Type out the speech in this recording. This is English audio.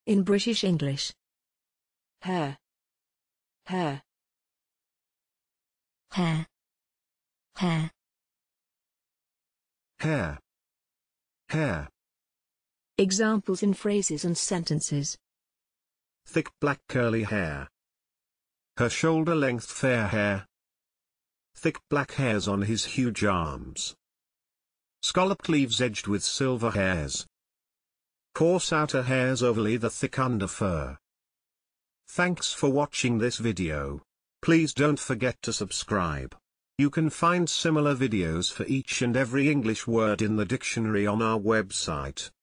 In British English. Hair. Hair. Hair. Hair. Hair. Hair. Examples in phrases and sentences. Thick black curly hair. Her shoulder-length fair hair. Thick black hairs on his huge arms. Scalloped leaves edged with silver hairs. Coarse outer hairs overlay the thick under fur. Thanks for watching this video. Please don't forget to subscribe. You can find similar videos for each and every English word in the dictionary on our website.